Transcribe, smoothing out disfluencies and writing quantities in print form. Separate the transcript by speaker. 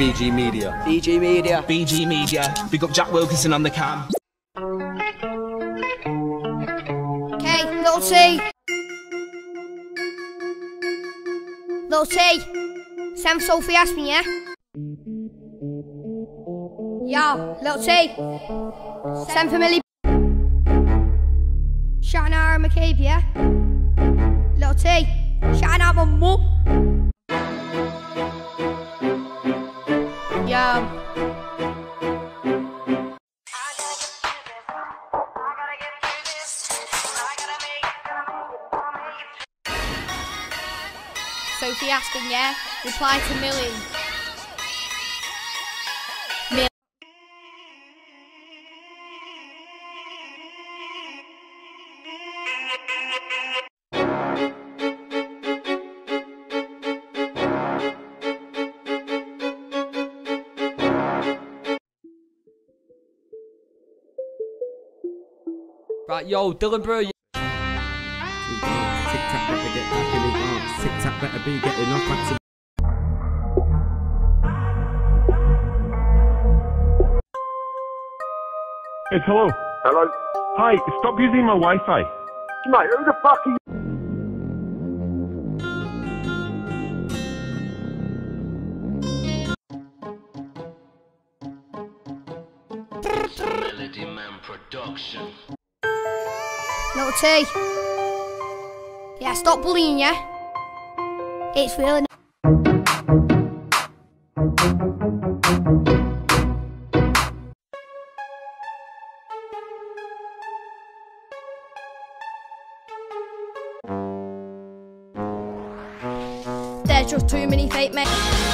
Speaker 1: Bgmedia.
Speaker 2: Bgmedia.
Speaker 3: Bgmedia. Big up Jack Wilkinson on the cam.
Speaker 4: Okay, little T. Little T. Sam Sophie asked me, yeah? Yo, little T. Sam Family. Shouting out Aaron McCabe, yeah? Little T. Shouting out my mum. Yo. Sophie asking, yeah? Reply to Millie.
Speaker 5: Right, yo, Dylan bro.
Speaker 6: Tic-tac better get back in advance. Tic-tac better be getting off back to...
Speaker 7: Yes, hello.
Speaker 8: Hello?
Speaker 7: Hi, stop using my Wi-Fi.
Speaker 8: Mate, who the fuck are you?
Speaker 9: Melody Man Production.
Speaker 4: Little T. Yeah, stop bullying, yeah? It's really There's just too many fake men.